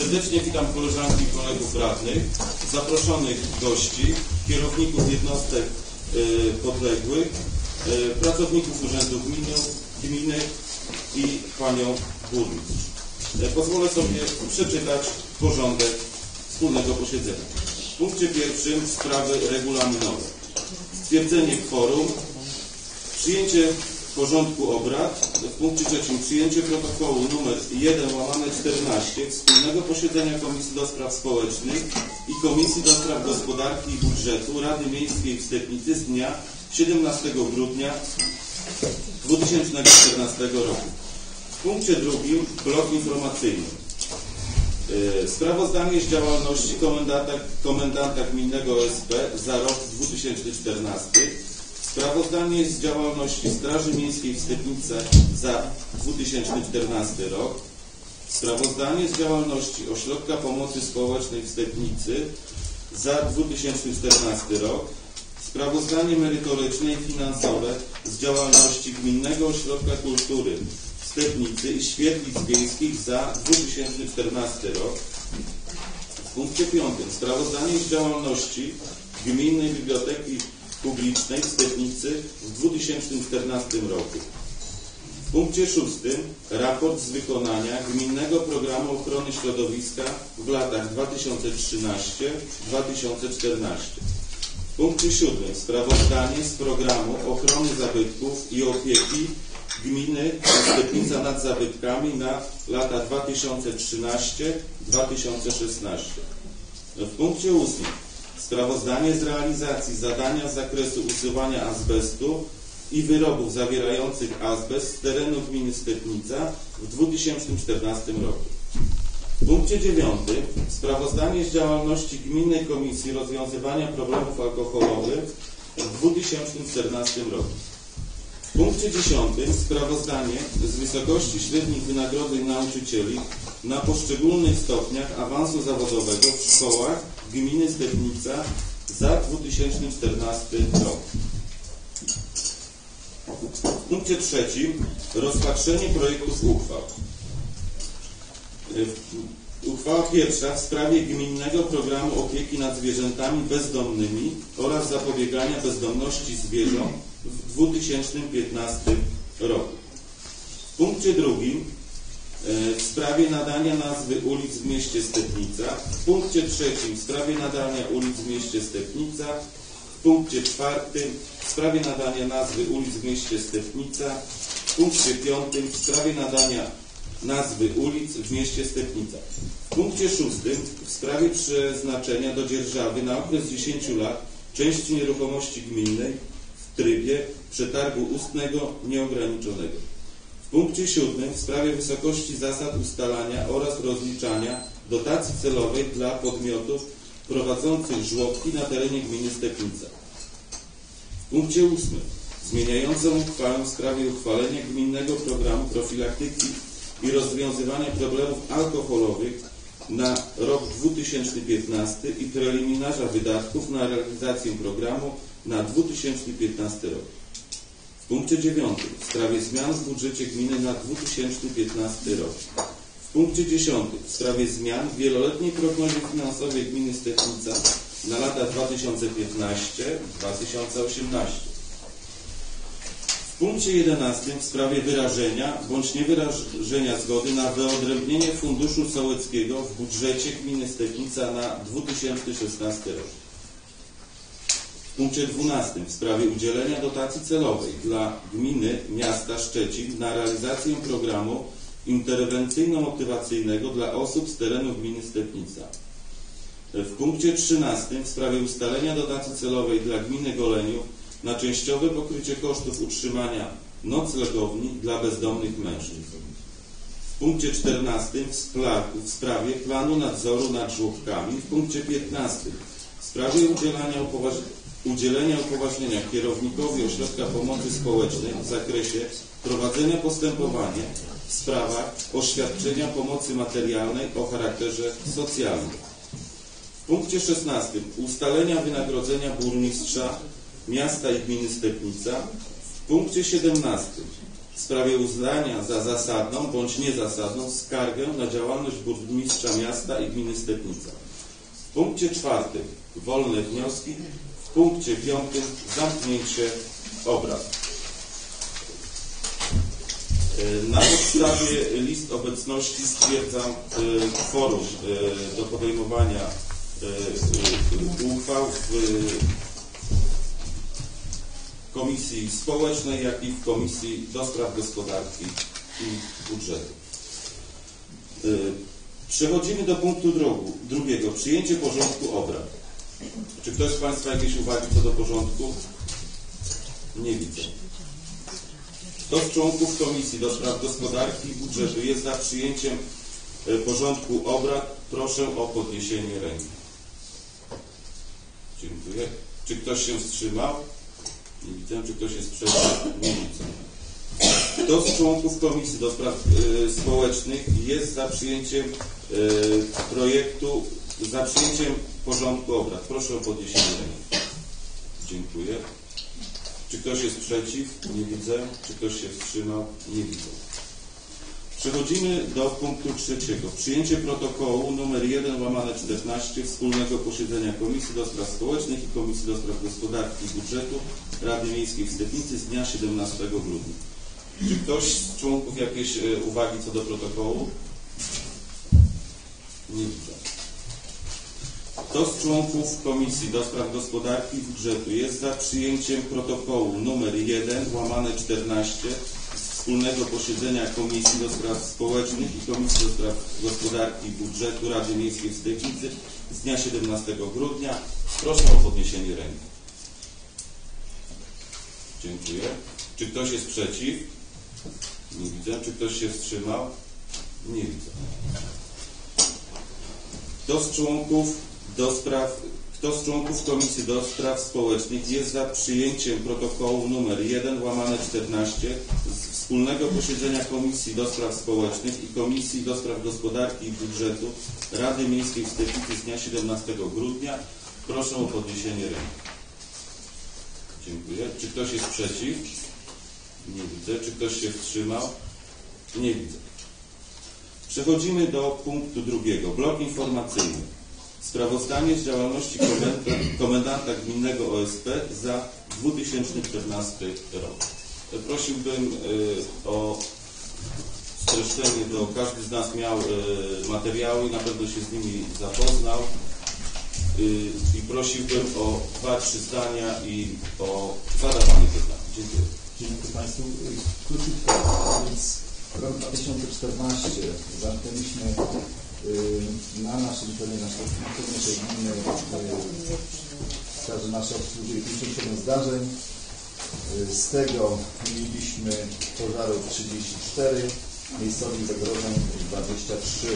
Serdecznie witam koleżanki i kolegów radnych, zaproszonych gości, kierowników jednostek podległych, pracowników urzędów gminy i panią burmistrz. Pozwolę sobie przeczytać porządek wspólnego posiedzenia. W punkcie pierwszym sprawy regulaminowe. Stwierdzenie kworum, przyjęcie porządku obrad. W punkcie trzecim przyjęcie protokołu numer 1/14 wspólnego posiedzenia Komisji do Spraw Społecznych i Komisji do Spraw Gospodarki i Budżetu Rady Miejskiej w Stepnicy z dnia 17 grudnia 2014 roku. W punkcie drugim blok informacyjny. Sprawozdanie z działalności komendanta gminnego OSP za rok 2014. Sprawozdanie z działalności Straży Miejskiej w Stepnicy za 2014 rok. Sprawozdanie z działalności Ośrodka Pomocy Społecznej w Stepnicy za 2014 rok. Sprawozdanie merytoryczne i finansowe z działalności Gminnego Ośrodka Kultury w Stepnicy i Świetlic Wiejskich za 2014 rok. W punkcie 5. Sprawozdanie z działalności Gminnej Biblioteki Publicznej w Stepnicy w 2014 roku. W punkcie 6. Raport z wykonania Gminnego Programu Ochrony Środowiska w latach 2013-2014. W punkcie 7. Sprawozdanie z Programu Ochrony Zabytków i Opieki Gminy Stepnica nad Zabytkami na lata 2013-2016. W punkcie 8. Sprawozdanie z realizacji zadania z zakresu usuwania azbestu i wyrobów zawierających azbest z terenu gminy Stepnica w 2014 roku. W punkcie 9. Sprawozdanie z działalności Gminnej Komisji Rozwiązywania Problemów Alkoholowych w 2014 roku. W punkcie 10. Sprawozdanie z wysokości średnich wynagrodzeń nauczycieli na poszczególnych stopniach awansu zawodowego w szkołach gminy Stepnica za 2014 rok. W punkcie 3. Rozpatrzenie projektów uchwał. Uchwała pierwsza w sprawie Gminnego Programu Opieki nad Zwierzętami Bezdomnymi oraz zapobiegania bezdomności zwierząt w 2015 roku. W punkcie 2. W sprawie nadania nazwy ulic w mieście Stepnica. W punkcie 3. w sprawie nadania ulic w mieście Stepnica. W punkcie 4. w sprawie nadania nazwy ulic w mieście Stepnica. W punkcie 5. w sprawie nadania nazwy ulic w mieście Stepnica. W punkcie 6. w sprawie przeznaczenia do dzierżawy na okres 10 lat części nieruchomości gminnej w trybie przetargu ustnego nieograniczonego. W punkcie 7. w sprawie wysokości zasad ustalania oraz rozliczania dotacji celowej dla podmiotów prowadzących żłobki na terenie gminy Stepnica. W punkcie 8. zmieniającą uchwałę w sprawie uchwalenia Gminnego Programu Profilaktyki i rozwiązywania problemów alkoholowych na rok 2015 i preliminarza wydatków na realizację programu na 2015 rok. W punkcie 9. w sprawie zmian w budżecie gminy na 2015 rok. W punkcie 10. w sprawie zmian w wieloletniej prognozie finansowej gminy Stepnica na lata 2015-2018. W punkcie 11. w sprawie wyrażenia bądź niewyrażenia zgody na wyodrębnienie funduszu sołeckiego w budżecie gminy Stepnica na 2016 rok. W punkcie 12. w sprawie udzielenia dotacji celowej dla gminy miasta Szczecin na realizację programu interwencyjno-motywacyjnego dla osób z terenu gminy Stepnica. W punkcie 13. w sprawie ustalenia dotacji celowej dla gminy Goleniów na częściowe pokrycie kosztów utrzymania noclegowni dla bezdomnych mężczyzn. W punkcie 14. w sprawie planu nadzoru nad żłobkami. W punkcie 15. w sprawie udzielenia upoważnienia kierownikowi Ośrodka Pomocy Społecznej w zakresie prowadzenia postępowania w sprawach oświadczenia pomocy materialnej o charakterze socjalnym. W punkcie 16. ustalenia wynagrodzenia burmistrza miasta i gminy Stepnica. W punkcie 17. w sprawie uznania za zasadną bądź niezasadną skargę na działalność burmistrza miasta i gminy Stepnica. W punkcie 4 wolne wnioski, w punkcie 5 zamknięcie obrad. Na podstawie list obecności stwierdzam kworum do podejmowania uchwał w Komisji Społecznej, jak i w Komisji do Spraw Gospodarki i Budżetu. Przechodzimy do punktu drugiego. Przyjęcie porządku obrad. Czy ktoś z Państwa jakieś uwagi co do porządku? Nie widzę. Kto z członków Komisji do Spraw Gospodarki i Budżetu jest za przyjęciem porządku obrad? Proszę o podniesienie ręki. Dziękuję. Czy ktoś się wstrzymał? Nie widzę. Czy ktoś jest przeciw? Nie widzę. Kto z członków Komisji do Spraw Społecznych jest za przyjęciem za przyjęciem porządku obrad? Proszę o podniesienie ręki. Dziękuję. Czy ktoś jest przeciw? Nie widzę. Czy ktoś się wstrzymał? Nie widzę. Przechodzimy do punktu 3. Przyjęcie protokołu nr 1/14 wspólnego posiedzenia Komisji do Spraw Społecznych i Komisji do Spraw Gospodarki i Budżetu Rady Miejskiej w Stepnicy z dnia 17 grudnia. Czy ktoś z członków jakieś uwagi co do protokołu? Nie widzę. Kto z członków Komisji do Spraw Gospodarki i Budżetu jest za przyjęciem protokołu nr 1/14 wspólnego posiedzenia Komisji do Spraw Społecznych i Komisji do Spraw Gospodarki i Budżetu Rady Miejskiej w Stepnicy z dnia 17 grudnia? Proszę o podniesienie ręki. Dziękuję. Czy ktoś jest przeciw? Nie widzę. Czy ktoś się wstrzymał? Nie widzę. Kto z członków Komisji do Spraw Społecznych jest za przyjęciem protokołu nr 1/14 wspólnego posiedzenia Komisji do Spraw Społecznych i Komisji do Spraw Gospodarki i Budżetu Rady Miejskiej w Stepnicy z dnia 17 grudnia? Proszę o podniesienie ręki. Dziękuję. Czy ktoś jest przeciw? Nie widzę. Czy ktoś się wstrzymał? Nie widzę. Przechodzimy do punktu 2. Blok informacyjny. Sprawozdanie z działalności komendanta gminnego OSP za 2014 rok. Prosiłbym o streszczenie, każdy z nas miał materiały, na pewno się z nimi zapoznał i prosiłbym o 2-3 zdania i o zadawanie pytań. Dziękuję. Dziękuję Państwu. Króciutko, więc rok 2014 zamknęliśmy na naszej terenie naszej gminy nasze obsługi 57 zdarzeń. Z tego mieliśmy pożarów 34, miejscowych zagrożeń 23.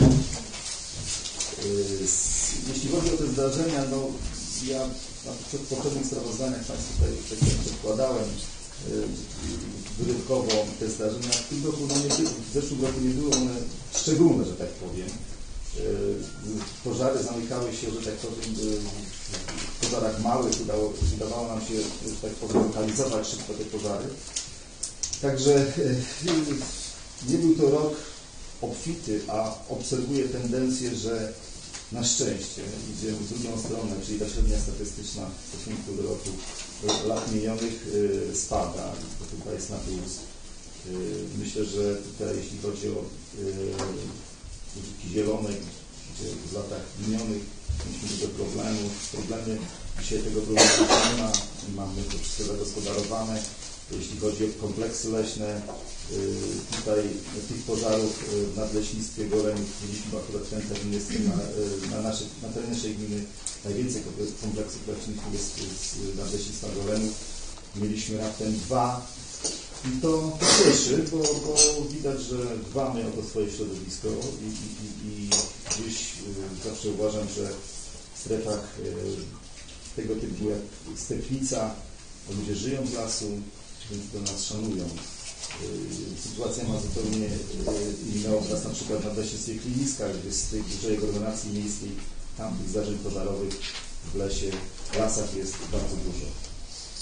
Jeśli chodzi o te zdarzenia, no ja w poprzednich sprawozdaniach Państwu tutaj przedkładałem wyrywkowo te zdarzenia. W tym roku, w zeszłym roku nie były one szczególne, że tak powiem. Pożary zamykały się, że tak powiem, w pożarach małych. Udawało nam się, że tak powiem, lokalizować szybko te pożary. Także nie był to rok obfity, a obserwuję tendencję, że na szczęście idzie w drugą stronę, czyli ta średnia statystyczna w stosunku do roku lat minionych spada. To chyba jest na plus. Myślę, że tutaj jeśli chodzi o użytki zielone, gdzie w latach minionych mieliśmy duże problemy. Dzisiaj tego problemu nie ma. Mamy to wszystko zagospodarowane. Jeśli chodzi o kompleksy leśne, tutaj tych pożarów w nadleśnictwie Golenów mieliśmy akurat ten termin jest na terenie naszej gminy najwięcej kompleksów leśnych jest z nadleśnictwa Golenów. Mieliśmy raptem 2 i to cieszy, bo widać, że dbamy o to swoje środowisko i gdzieś zawsze uważam, że w strefach tego typu jak Stepnica ludzie żyją z lasu, więc do nas szanują. Sytuacja ma zupełnie inny obraz, na przykład na Leśnictwie Kliniska, gdzie z tej dużej aglomeracji miejskiej tam tych zdarzeń pożarowych w lesie, w lasach jest bardzo dużo.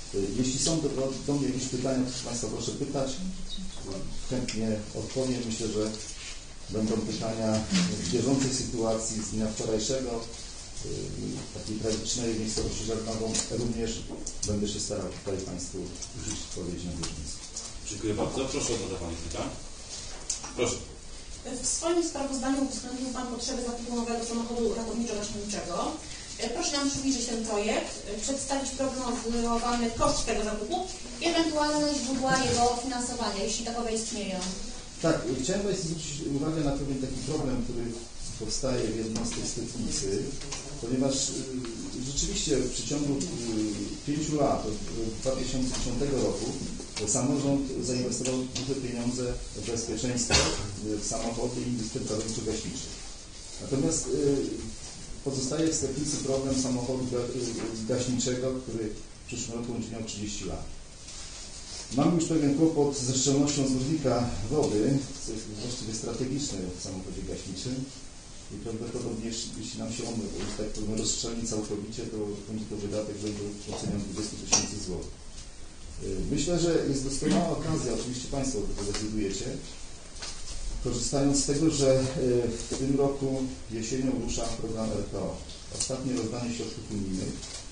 Jeśli są do mnie jakieś pytania, proszę Państwa, proszę pytać. Chętnie odpowiem. Myślę, że będą pytania w bieżącej sytuacji z dnia wczorajszego, takiej tragicznej w miejscowości Żarnową. Również będę się starał tutaj Państwu udzielić odpowiedzi na bieżąco. Dziękuję bardzo. Proszę o zadawanie pytań. Proszę. W swoim sprawozdaniu uwzględnił Pan potrzeby zakupu nowego samochodu ratowniczo-gaśniczego. Proszę nam przybliżyć ten projekt, przedstawić prognozowany koszt tego zakupu i ewentualne źródła jego finansowania, jeśli takowe istnieją. Tak, chciałem Państwu zwrócić uwagę na pewien taki problem, który powstaje w jednostce Stepnicy, ponieważ rzeczywiście w przeciągu 5 lat, od 2010 roku, samorząd zainwestował duże pieniądze w bezpieczeństwo, w samochody i system ratowniczo-gaśniczy. Natomiast pozostaje w Stepnicy problem samochodu gaśniczego, który w przyszłym roku będzie miał 30 lat. Mamy już pewien kłopot ze szczelnością zbiornika wody, co jest właściwie strategiczne w samochodzie gaśniczym i prawdopodobnie jeśli nam się on tak rozszczelni całkowicie, to będzie to wydatek rzędu oceniam 20 000 złotych. Myślę, że jest doskonała okazja, oczywiście Państwo to decydujecie, korzystając z tego, że w tym roku jesienią rusza program RPO. Ostatnie rozdanie środków unijnych.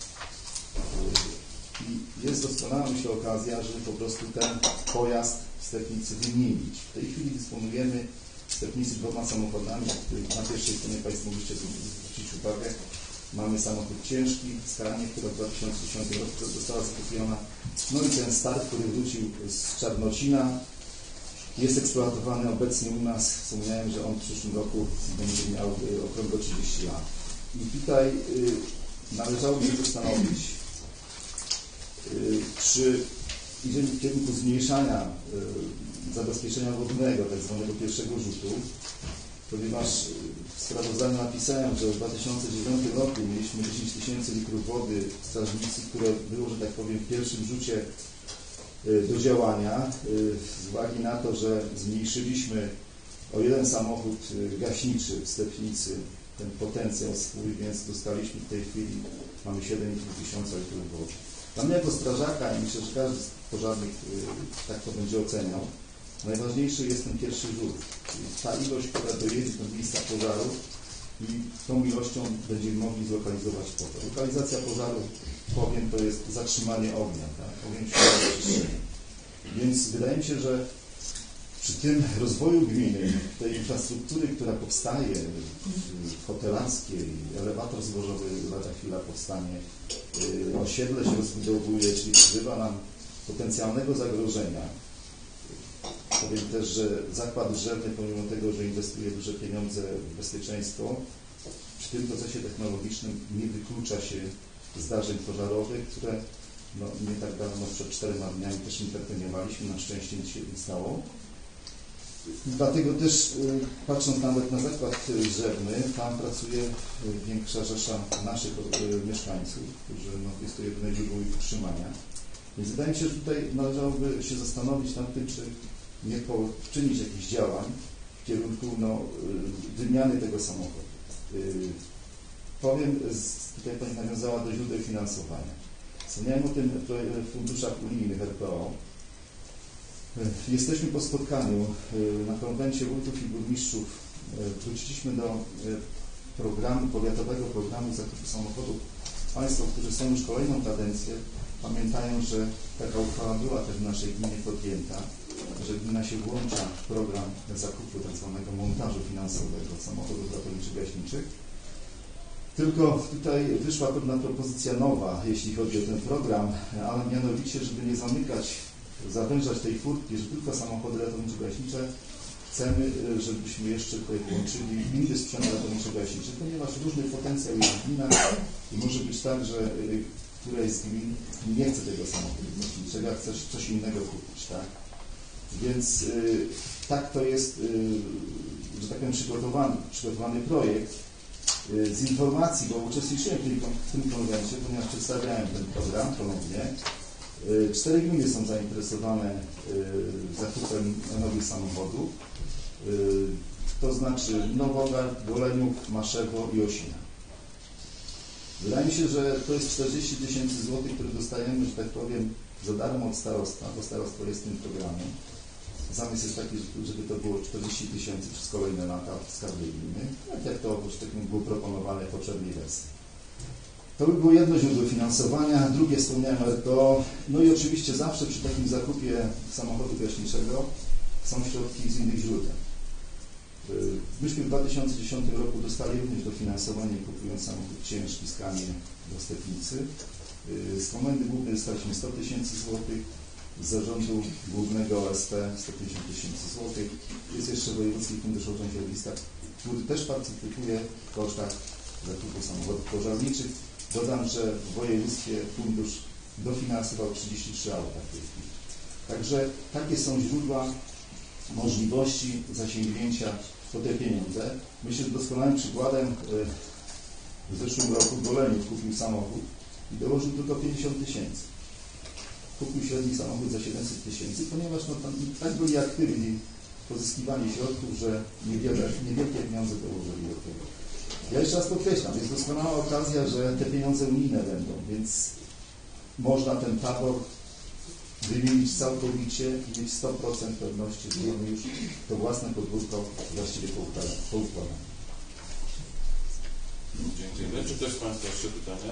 I jest doskonała, myślę, okazja, żeby po prostu ten pojazd w Stepnicy wymienić. W tej chwili dysponujemy w Stepnicy 2 samochodami, na pierwszej stronie Państwo musicie zwrócić uwagę. Mamy samochód ciężki, Scania, która w 2010 roku została zakupiona. No i ten start, który wrócił z Czarnocina, jest eksploatowany obecnie u nas. Wspomniałem, że on w przyszłym roku będzie miał okrągło 30 lat. I tutaj należałoby się zastanowić, czy idziemy w kierunku zmniejszania zabezpieczenia wodnego, tak zwanego pierwszego rzutu, ponieważ w sprawozdaniu napisałem, że w 2009 roku mieliśmy 10 000 litrów wody strażnicy, które było, że tak powiem, w pierwszym rzucie do działania, z uwagi na to, że zmniejszyliśmy o 1 samochód gaśniczy w Stepnicy ten potencjał swój, więc dostaliśmy w tej chwili, mamy 7,5 tysiąca litrów wody. Dla mnie jako strażaka, i myślę, że każdy z pożarnych tak to będzie oceniał, najważniejszy jest ten pierwszy rzut. Ta ilość, która dojedzie do miejsca pożaru i tą ilością będziemy mogli zlokalizować pożar. Lokalizacja pożaru, powiem, to jest zatrzymanie ognia. Tak? Ogień się rozprzestrzeni. Więc wydaje mi się, że przy tym rozwoju gminy, tej infrastruktury, która powstaje, hotelarskiej, elewator zbożowy lada chwila powstanie, osiedle się rozbudowuje, czyli przybywa nam potencjalnego zagrożenia. Powiem też, że zakład drzewny, pomimo tego, że inwestuje duże pieniądze w bezpieczeństwo, przy tym procesie technologicznym nie wyklucza się zdarzeń pożarowych, które nie tak dawno, przed 4 dniami też interweniowaliśmy, na szczęście nic się nie stało. Dlatego też, patrząc nawet na zakład drzewny, tam pracuje większa rzesza naszych mieszkańców, którzy jest to jedyne źródło ich utrzymania. Więc wydaje mi się, że tutaj należałoby się zastanowić nad tym, czy nie poczynić jakichś działań w kierunku wymiany tego samochodu. Powiem, tutaj Pani nawiązała do źródeł finansowania. Wspomniałem o tym w funduszach unijnych RPO. Jesteśmy po spotkaniu na konwencie wójtów i burmistrzów. Wróciliśmy do programu, powiatowego programu zakupu samochodów. Państwo, którzy są już kolejną kadencję, pamiętają, że taka uchwała była też w naszej gminie podjęta, że gmina się włącza w program zakupu tak zwanego montażu finansowego samochodów ratowniczo-gaśniczych. Tylko tutaj wyszła pewna propozycja nowa, jeśli chodzi o ten program, ale mianowicie, żeby nie zamykać, zawężać tej furtki, że tylko samochody ratowniczo-gaśnicze, chcemy, żebyśmy jeszcze tutaj włączyli inny sprzęt ratowniczo-gaśniczy, ponieważ różny potencjał jest w gminach i może być tak, że któraś z gmin nie chce tego samochodu gaśniczego, a chce coś innego kupić, tak? Więc tak to jest, że tak powiem, przygotowany projekt. Z informacji, bo uczestniczyłem w tym konwencie, ponieważ przedstawiałem ten program ponownie. 4 gminy są zainteresowane zakupem nowych samochodów, to znaczy Nowogard, Goleniów, Maszewo i Osina. Wydaje mi się, że to jest 40 000 złotych, które dostajemy, że tak powiem, za darmo od starostwa, bo starostwo jest tym programem. Zamysł jest taki, żeby to było 40 000 przez kolejne lata w skarbie gminy, tak jak to było proponowane w poprzedniej wersji. To by było jedno źródło finansowania, drugie wspomniałem RPO, no i oczywiście zawsze przy takim zakupie samochodu gaśniczego są środki z innych źródeł. Myśmy w 2010 roku dostali również dofinansowanie, kupując samochód ciężki z kamień do Stepnicy. Z Komendy Głównej dostaliśmy 100 000 złotych, z Zarządu Głównego OSP 150 000 złotych. Jest jeszcze Wojewódzki Fundusz Ochrony Środowiska, który też partycypuje w kosztach zakupu samochodów pożarniczych. Dodam, że w województwie fundusz dofinansował 33 auta w tej chwili. Także takie są źródła możliwości zasięgnięcia po te pieniądze. Myślę, że doskonałym przykładem w zeszłym roku Goleniów kupił samochód i dołożył tylko 50 000. Kupił średni samochód za 700 000, ponieważ no, tam tak byli aktywni w pozyskiwaniu środków, że niewielkie pieniądze dołożyli do tego. Ja jeszcze raz podkreślam, jest doskonała okazja, że te pieniądze unijne będą, więc można ten tabor wymienić całkowicie i mieć 100% pewności, że mamy już to własne podwórko właściwie poukładane. Dziękuję. Czy ktoś z Państwa jeszcze pytania?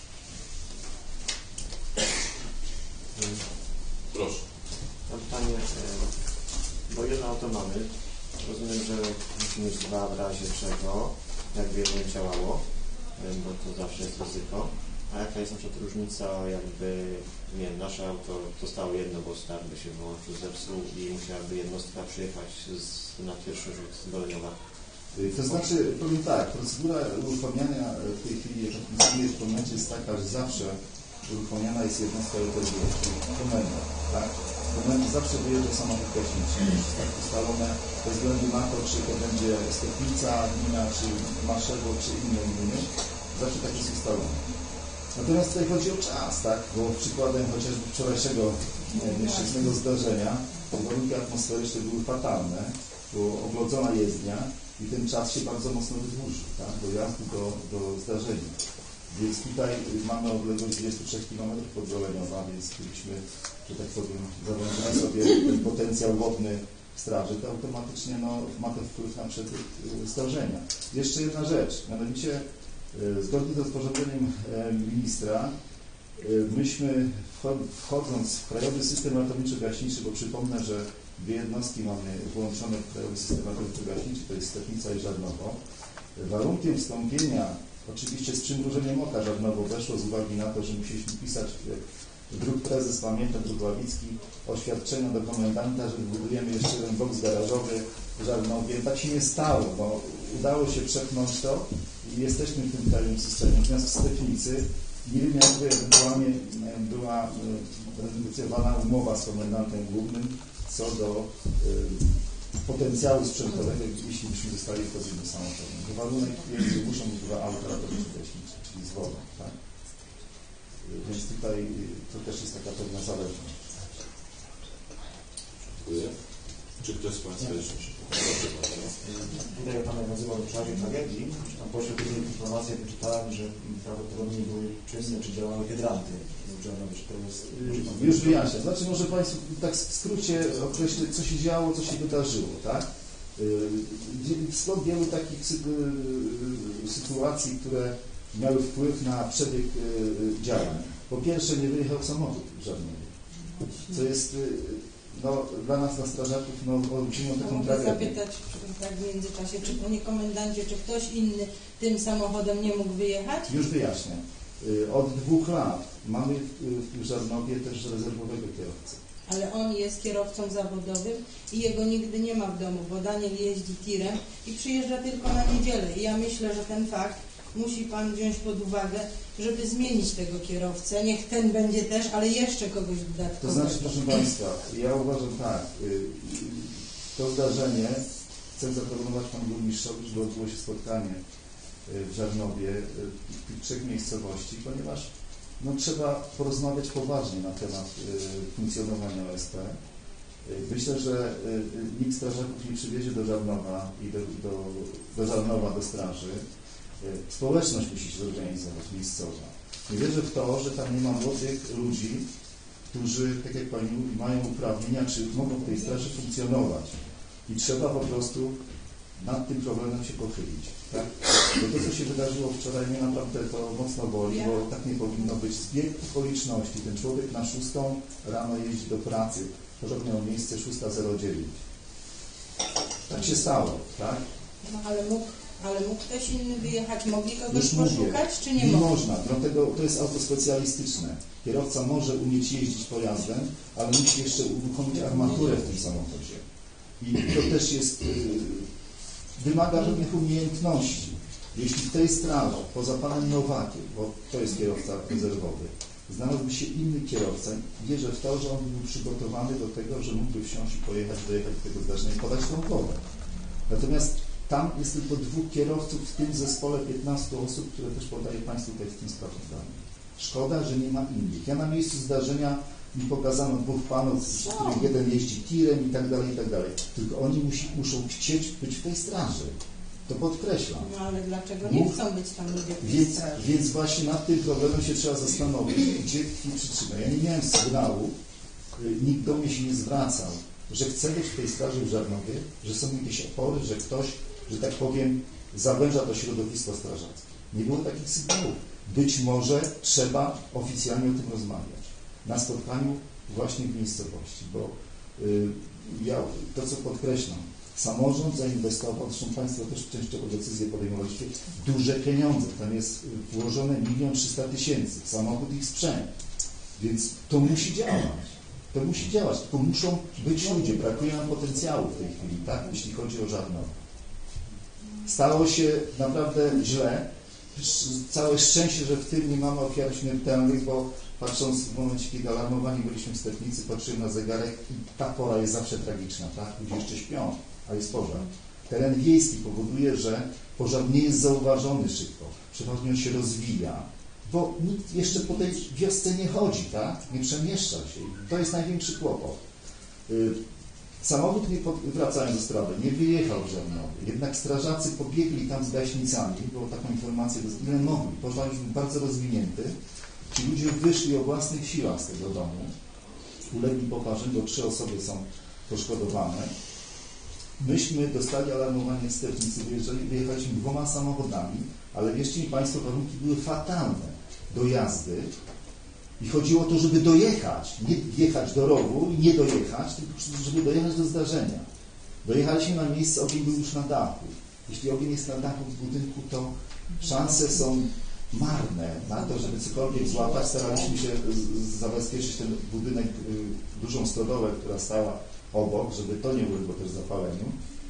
Proszę. Mam pytanie, bo jedno auto mamy. Rozumiem, że musimy mieć dwa w razie czego, jakby jedno nie działało, bo to zawsze jest ryzyko. A jaka jest na przykład różnica, jakby, nie wiem, nasze auto zostało jedno, bo start by się wyłączył, zepsuł i musiałaby jednostka przyjechać na pierwszy rzut z Goleniowa? To znaczy, powiem tak, procedura uruchamiania w tej chwili, jak funkcjonuje w tym momencie, jest taka, że zawsze uruchamiana jest jednostka ETG, czyli komenda, tak? W momencie zawsze wyjeżdża samochód gaśniczy, jest tak ustalone, bez względu na to, czy to będzie Stepnica, gmina, czy Maszewo, czy inne gminy, zawsze tak jest ustalone. Natomiast tutaj chodzi o czas, tak? Bo przykładem chociażby wczorajszego nieszczęsnego zdarzenia, warunki atmosferyczne były fatalne, była oglodzona jezdnia i ten czas się bardzo mocno wydłużył, tak? Do jazdy do zdarzenia. Więc tutaj mamy odległość 23 km od Goleniowa, więc gdybyśmy, że tak powiem, zawężyli sobie ten potencjał wodny straży, to automatycznie no, ma to wpływ na przebieg zdarzenia. Jeszcze jedna rzecz, mianowicie zgodnie z rozporządzeniem ministra, myśmy wchodząc w Krajowy System Ratowniczo-Gaśniczy, bo przypomnę, że dwie jednostki mamy włączone w Krajowy System Ratowniczo-Gaśniczy, to jest Stepnica i Żarnowo. Warunkiem wstąpienia, oczywiście z przymrużeniem oka Żarnowo weszło z uwagi na to, że musieliśmy pisać, druk prezes pamięta, druk Ławicki, oświadczenia do komendanta, że wybudujemy jeszcze jeden boks garażowy w Żarnowie. Tak się nie stało, bo udało się przepchnąć to i jesteśmy w tym krajowym systemie. Natomiast w Stepnicy nie wiem, jakby ewentualnie była renegocjowana umowa z komendantem głównym co do potencjału sprzętowego, jeśli byśmy dostali wchodzimy samochodem. To warunek jest, że muszą być dwa auta ratowniczo-gaśnicze, czyli z wodą, tak? Więc tutaj to też jest taka pewna zależność. Dziękuję. Czy ktoś z Państwa jeszcze? Proszę bardzo. Tutaj Pan nawiązywał do czarnej tragedii. Tam po środku informację wyczytałem, że prawdopodobnie były czynne czy działały hydranty. Czy to jest... Już wyjaśnię. Znaczy może Państwu tak w skrócie określić, co się działo, co się wydarzyło, tak? Stąd wielu takich sytuacji, które miały wpływ na przebieg działań. Po pierwsze, nie wyjechał samochód żadnego, co jest no, dla nas na strażaków olbrzymią taką Mogę tragedię. zapytać tak w międzyczasie, czy panie komendancie, czy ktoś inny tym samochodem nie mógł wyjechać? Już wyjaśnię. Od 2 lat mamy w Żarnowie też rezerwowego kierowcę. Ale on jest kierowcą zawodowym i jego nigdy nie ma w domu, bo Daniel jeździ tirem i przyjeżdża tylko na niedzielę. I ja myślę, że ten fakt musi Pan wziąć pod uwagę, żeby zmienić tego kierowcę. Niech ten będzie też, ale jeszcze kogoś dodatkowego. To znaczy, proszę Państwa, ja uważam tak, to zdarzenie chcę zaproponować Panu Burmistrzowi, żeby odbyło się spotkanie w Żarnowie, w tych 3 miejscowości, ponieważ no, trzeba porozmawiać poważnie na temat funkcjonowania OSP. Myślę, że nikt strażaków nie przywiezie do Żarnowa i do Żarnowa, do straży. Społeczność musi się zorganizować, miejscowa. Nie wierzę w to, że tam nie ma młodych ludzi, którzy, tak jak Pani mówi, mają uprawnienia, czy mogą w tej straży funkcjonować. I trzeba po prostu nad tym problemem się pochylić. Tak? Bo to, co się wydarzyło wczoraj, mnie naprawdę to mocno boli, bo tak nie powinno być. Zbieg okoliczności. Ten człowiek na 6 rano jeździ do pracy. Porządnie miał miejsce 6:09. Tak się stało, tak? No, ale mógł ktoś inny wyjechać? Mogli kogoś Już mówię, poszukać, czy nie nie mogli? można, dlatego to jest auto specjalistyczne. Kierowca może umieć jeździć pojazdem, ale musi jeszcze uruchomić armaturę w tym samochodzie. I to też jest, wymaga pewnych umiejętności. Jeśli w tej straży, poza panem Nowakiem, bo to jest kierowca rezerwowy, znalazłby się inny kierowca, wierzę w to, że on był przygotowany do tego, że mógłby wsiąść i dojechać do tego zdarzenia i podać tą wodę. Natomiast tam jest tylko 2 kierowców, w tym zespole 15 osób, które też podaję Państwu tutaj w tym sprawozdaniu. Szkoda, że nie ma innych. Ja na miejscu zdarzenia mi pokazano 2 panów, z których jeden jeździ tirem i tak dalej, i tak dalej. Tylko oni muszą chcieć być w tej straży. To podkreślam. No ale dlaczego nie chcą być tam ludzie w tej straży? Więc właśnie nad tym problemem się trzeba zastanowić, gdzie tkwi przyczyna. Ja nie miałem sygnału, nikt do mnie się nie zwracał, że chcę być w tej straży w Żarnowie, że są jakieś opory, że ktoś, że tak powiem, zawęża to środowisko strażackie. Nie było takich sygnałów. Być może trzeba oficjalnie o tym rozmawiać. Na spotkaniu właśnie w miejscowości, bo ja to, co podkreślam, samorząd zainwestował, zresztą Państwo też częściowo decyzję podejmowaliście, duże pieniądze. Tam jest włożone 1 300 000 w samochód i w sprzęt. Więc to musi działać. To musi działać, tylko muszą być ludzie. Brakuje nam potencjału w tej chwili, tak? Jeśli chodzi o Żarnowo. Stało się naprawdę źle. Całe szczęście, że w tym nie mamy ofiar śmiertelnych, bo patrząc w momencie, kiedy alarmowani byliśmy w Stepnicy, patrzyłem na zegarek i ta pora jest zawsze tragiczna, tak? Ludzie jeszcze śpią, a jest pożar. Teren wiejski powoduje, że pożar nie jest zauważony szybko. Przeważnie on się rozwija, bo nikt jeszcze po tej wiosce nie chodzi, tak? Nie przemieszcza się. To jest największy kłopot. Samochód, wracając do sprawy, nie wyjechał w Żarnowie. Jednak strażacy pobiegli tam z gaśnicami, było taką informację, ile mogli. Pożar już był bardzo rozwinięty. Ci ludzie wyszli o własnych siłach z tego domu. Ulegli poparzeniu, bo 3 osoby są poszkodowane. Myśmy dostali alarmowanie z Stepnicy, wyjechaliśmy 2 samochodami, ale wierzcie mi Państwo, warunki były fatalne do jazdy. I chodziło o to, żeby dojechać, nie wjechać do rowu i nie dojechać, tylko żeby dojechać do zdarzenia. Dojechaliśmy na miejsce, ogień był już na dachu. Jeśli ogień jest na dachu w budynku, to szanse są marne na to, żeby cokolwiek złapać. Staraliśmy się zabezpieczyć ten budynek, dużą stodołę, która stała obok, żeby to nie uległo też zapaleniu.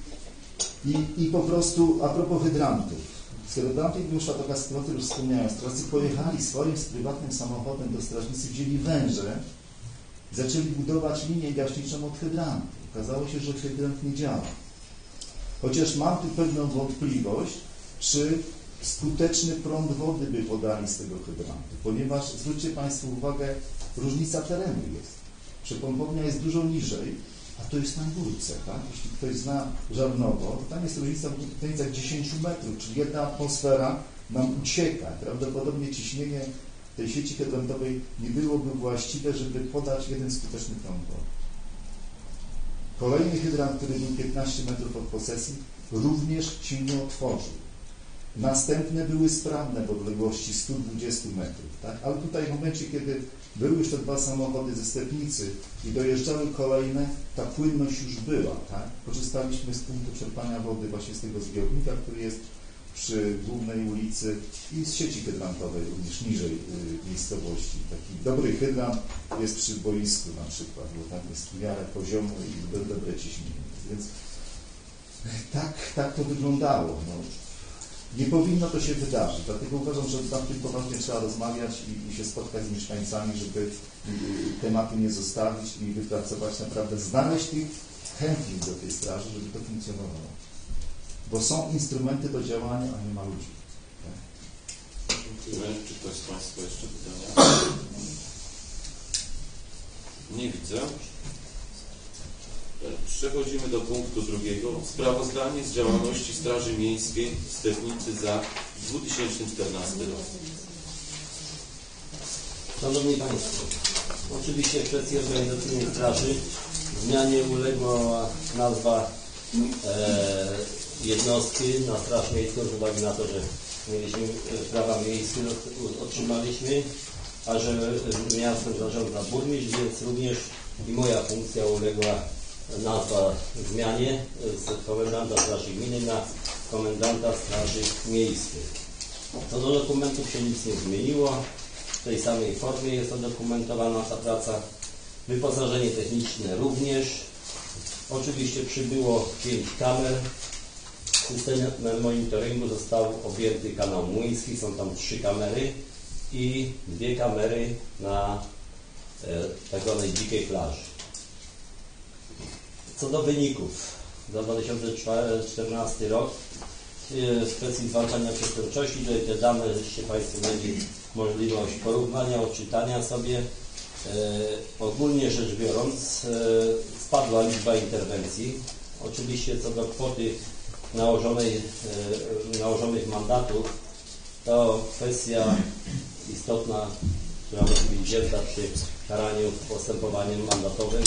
I po prostu, a propos hydrantów. Z hydrantów wyszła taka sytuacja, już wspomniałem, strażacy pojechali swoim z prywatnym samochodem do strażnicy, wzięli węże, zaczęli budować linię gaśniczą od hydrantu. Okazało się, że hydrant nie działa. Chociaż mam tu pewną wątpliwość, czy skuteczny prąd wody by podali z tego hydrantu, ponieważ, zwróćcie Państwo uwagę, różnica terenu jest. Przepompownia jest dużo niżej, a to jest na górce, tak? Jeśli ktoś zna Żarnowo, to tam jest różnica w granicach 10 metrów, czyli jedna atmosfera nam ucieka. Prawdopodobnie ciśnienie tej sieci hydrantowej nie byłoby właściwe, żeby podać jeden skuteczny prąd wody. Kolejny hydrant, który był 15 metrów od posesji, również się nie otworzył. Następne były sprawne w odległości 120 metrów. Tak? Ale tutaj w momencie, kiedy były już te 2 samochody ze Stepnicy i dojeżdżały kolejne, ta płynność już była. Tak? Korzystaliśmy z punktu czerpania wody właśnie z tego zbiornika, który jest przy głównej ulicy i z sieci hydrantowej również niżej miejscowości. Taki dobry hydrant jest przy boisku na przykład, bo tam jest w miarę poziomo i dobre ciśnienie. Więc tak to wyglądało. No. Nie powinno to się wydarzyć, dlatego uważam, że nad tym poważnie trzeba rozmawiać i się spotkać z mieszkańcami, żeby tematu nie zostawić i wypracować naprawdę, znaleźć tych chętnych do tej straży, żeby to funkcjonowało. Bo są instrumenty do działania, a nie ma ludzi. Tak? Dziękuję. Czy ktoś z Państwa jeszcze pytania? Nie widzę. Przechodzimy do punktu drugiego. Sprawozdanie z działalności Straży Miejskiej w Stepnicy za 2014 rok. Szanowni Państwo, oczywiście w kwestii organizacyjnej straży zmianie uległa nazwa jednostki na Straż Miejską z uwagi na to, że mieliśmy prawa miejskie, otrzymaliśmy, a że miastem zarządza burmistrz, więc również i moja funkcja uległa nazwa zmianie z komendanta Straży Gminy na komendanta Straży Miejskiej. Co do dokumentów się nic nie zmieniło. W tej samej formie jest udokumentowana ta praca. Wyposażenie techniczne również. Oczywiście przybyło 5 kamer. Systemem monitoringu został objęty kanał Młyński. Są tam 3 kamery i 2 kamery na tak zwanej dzikiej plaży. Co do wyników za 2014 rok w kwestii zwalczania przestępczości, te dane żeście Państwo mieli możliwość porównania, odczytania sobie. Ogólnie rzecz biorąc spadła liczba interwencji. Oczywiście co do kwoty nałożonych mandatów, to kwestia istotna, która musi być wzięta przy karaniu postępowaniem mandatowym.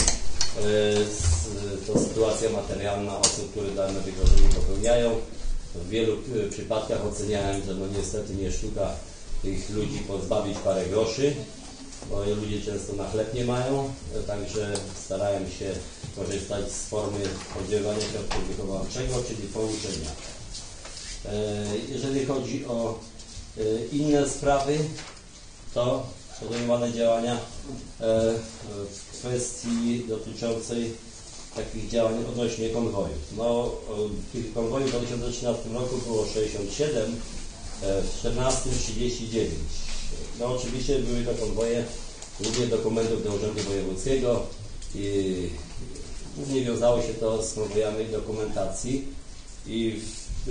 To sytuacja materialna osób, które dane wykroczenie popełniają. W wielu przypadkach oceniałem, że no niestety nie sztuka tych ludzi pozbawić parę groszy, bo ludzie często na chleb nie mają, także starałem się korzystać z formy oddziaływania środków wychowawczego, czyli pouczenia. Jeżeli chodzi o inne sprawy, to podejmowane działania w kwestii dotyczącej takich działań odnośnie konwojów. No, tych konwojów w 2013 roku było 67, w 2014 39. No oczywiście były to konwoje głównie dokumentów do Urzędu Wojewódzkiego i głównie wiązało się to z konwojami dokumentacji i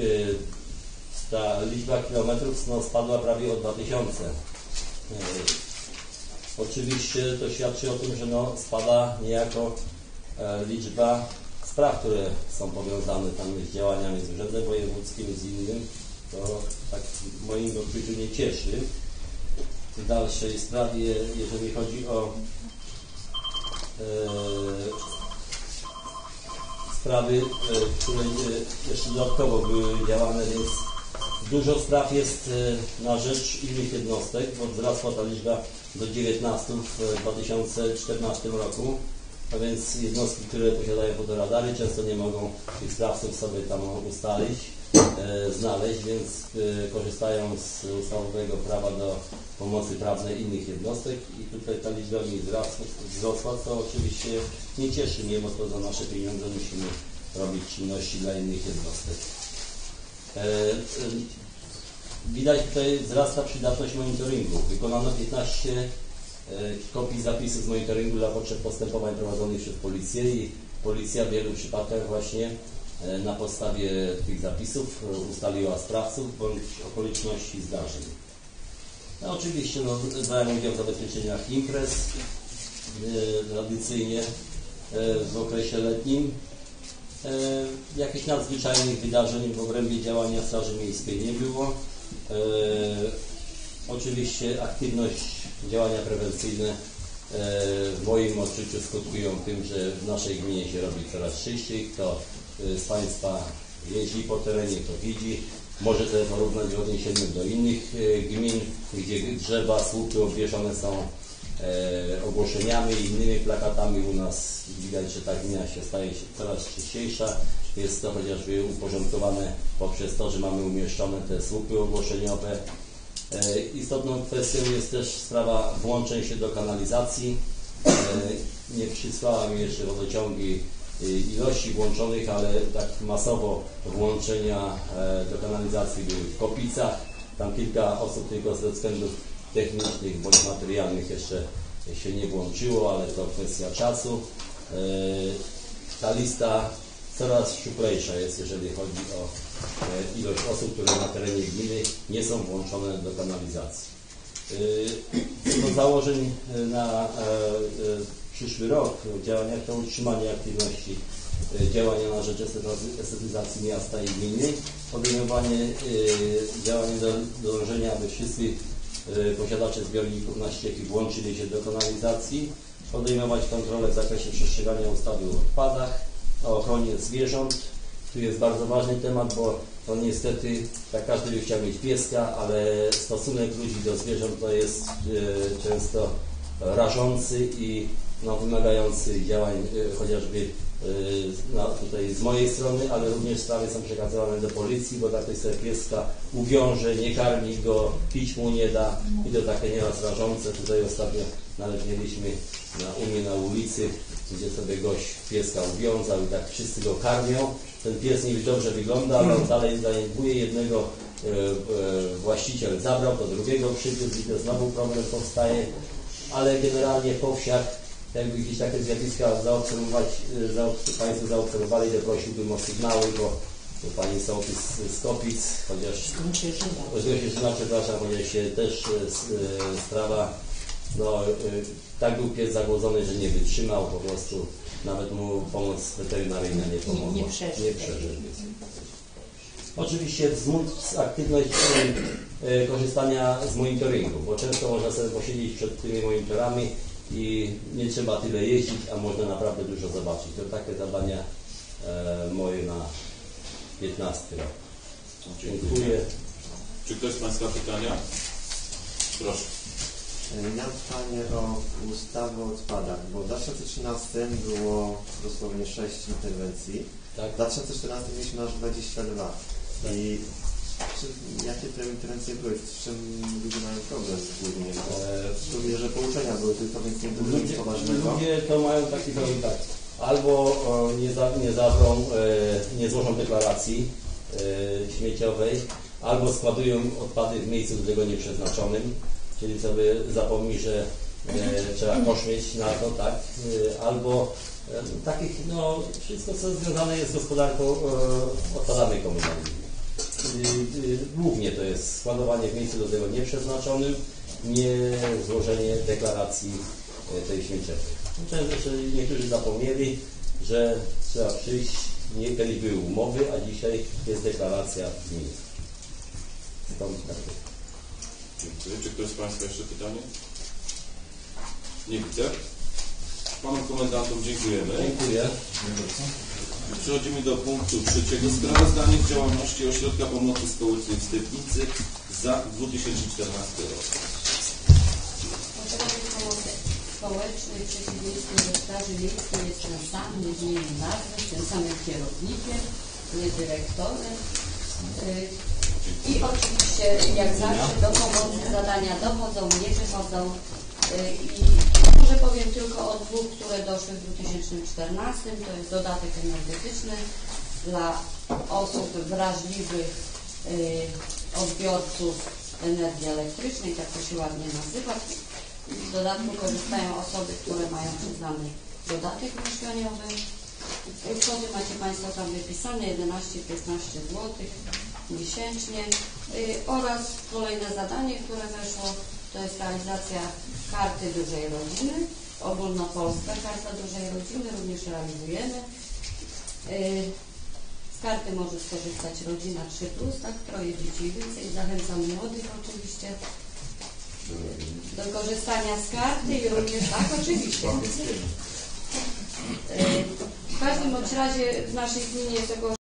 ta liczba kilometrów no, spadła prawie o 2000. Oczywiście to świadczy o tym, że no, spada niejako liczba spraw, które są powiązane tam z działaniami z Urzędem Wojewódzkim, z innym. To tak w moim odczuciu nie cieszy. W dalszej sprawie, jeżeli chodzi o sprawy, które jeszcze dodatkowo były działane, więc dużo spraw jest na rzecz innych jednostek, bo wzrosła ta liczba do 19 w 2014 roku, a więc jednostki, które posiadają fotoradary, często nie mogą tych sprawców sobie tam ustalić, znaleźć, więc korzystają z ustawowego prawa do pomocy prawnej innych jednostek i tutaj ta liczba mi wzrosła, co oczywiście nie cieszy mnie, bo to za nasze pieniądze musimy robić czynności dla innych jednostek. Widać tutaj wzrasta przydatność monitoringu. Wykonano 15 kopii zapisów z monitoringu dla potrzeb postępowań prowadzonych przez policję i policja w wielu przypadkach właśnie na podstawie tych zapisów ustaliła sprawców bądź okoliczności zdarzeń. No, oczywiście brałem udział w zabezpieczeniach imprez tradycyjnie w okresie letnim. Jakichś nadzwyczajnych wydarzeń w obrębie działania Straży Miejskiej nie było. Oczywiście aktywność, działania prewencyjne w moim odczuciu skutkują tym, że w naszej gminie się robi coraz czyściej. Kto z Państwa jeździ po terenie, to widzi. Może to porównać w odniesieniu do innych gmin, gdzie drzewa, słupy obwieszone są ogłoszeniami i innymi plakatami. U nas widać, że ta gmina się staje coraz czyściejsza. Jest to chociażby uporządkowane poprzez to, że mamy umieszczone te słupy ogłoszeniowe. Istotną kwestią jest też sprawa włączeń się do kanalizacji. Nie przysłała mi jeszcze wodociągi ilości włączonych, ale tak masowo włączenia do kanalizacji były w Kopicach. Tam kilka osób tylko ze względów technicznych bądź materialnych jeszcze się nie włączyło, ale to kwestia czasu. Ta lista coraz szczuplejsza jest, jeżeli chodzi o ilość osób, które na terenie gminy nie są włączone do kanalizacji. Co do założeń na przyszły rok w działaniach to utrzymanie aktywności działania na rzecz estetyzacji miasta i gminy, podejmowanie działań do dążenia, aby wszyscy posiadacze zbiorników na ścieki włączyli się do kanalizacji, podejmować kontrolę w zakresie przestrzegania ustawy o odpadach, o ochronie zwierząt. Tu jest bardzo ważny temat, bo to niestety, tak każdy by chciał mieć pieska, ale stosunek ludzi do zwierząt to jest często rażący i wymagający działań chociażby tutaj z mojej strony, ale również sprawy są przekazywane do policji, bo ktoś sobie pieska uwiąże, nie karmi go, pić mu nie da i to takie nieraz rażące. Tutaj ostatnio nawet mieliśmy u mnie na ulicy, gdzie sobie gość pieska uwiązał i tak wszyscy go karmią. Ten pies niby dobrze wygląda, ale on dalej zaniedbuje. Jednego właściciel zabrał, to drugiego przywiózł i to znowu problem powstaje, ale generalnie po wsiach, jakby jakieś takie zjawiska zaobserwować, Państwo zaobserwowali, to prosiłbym o sygnały, bo Pani sołtys z Kopic, chociaż się też sprawa, tak był pies zagłodzony, że nie wytrzymał, po prostu nawet mu pomoc weterynaryjna nie pomogła. Nie przeżył. Oczywiście wzmóc aktywność korzystania z monitoringu, bo często można sobie posiedzieć przed tymi monitorami i nie trzeba tyle jeździć, a można naprawdę dużo zobaczyć. To takie zadania moje na 15 rok. Dziękuję. Czy ktoś z Państwa pytania? Proszę. Ja mam pytanie o ustawę o odpadach, bo w 2013 było dosłownie 6 interwencji. Tak. W 2014 mieliśmy aż 22. I jakie te interwencje były? Z czym ludzie mają problem głównie? Mówię, że pouczenia były tylko, więc nie było nic poważnego. Ludzie to mają taki problem tak. Albo nie złożą deklaracji śmieciowej, albo składują odpady w miejscu do tego nieprzeznaczonym, czyli sobie zapomni, że trzeba kosz mieć na to, tak? Albo takich, wszystko co związane jest z gospodarką odpadami komunalnymi. Głównie to jest składowanie w miejscu do tego nieprzeznaczonym, nie złożenie deklaracji tej śmieciowej. Często niektórzy zapomnieli, że trzeba przyjść, kiedyś były umowy, a dzisiaj jest deklaracja w miejscu. Stąd tak. Dziękuję. Czy ktoś z Państwa jeszcze pytanie? Nie widzę. Panom komendantom dziękujemy. Dziękuję. Przechodzimy do punktu 3. Sprawozdanie z działalności Ośrodka Pomocy Społecznej w Stepnicy za 2014 rok. Ośrodek Pomocy Społecznej w przeciwieństwie do Straży Miejskiej jest ten sam, nie zmienił nazwy, z tym samym kierownikiem, dyrektorem. I oczywiście jak zawsze do pomocy zadania dochodzą, nie wychodzą. I może powiem tylko o dwóch, które doszły w 2014. To jest dodatek energetyczny dla osób wrażliwych, odbiorców energii elektrycznej, tak to się ładnie nazywa. W dodatku korzystają osoby, które mają przyznany dodatek mieszkaniowy. Kwoty macie Państwo tam wypisane, 11-15 zł miesięcznie. Oraz kolejne zadanie, które weszło, to jest realizacja karty dużej rodziny, ogólnopolska karta dużej rodziny, również realizujemy. Z karty może skorzystać rodzina 3+, tak, 3 dzieci i więcej. Zachęcam młodych oczywiście do korzystania z karty i również, tak, oczywiście. W każdym bądź razie w naszej gminie jest około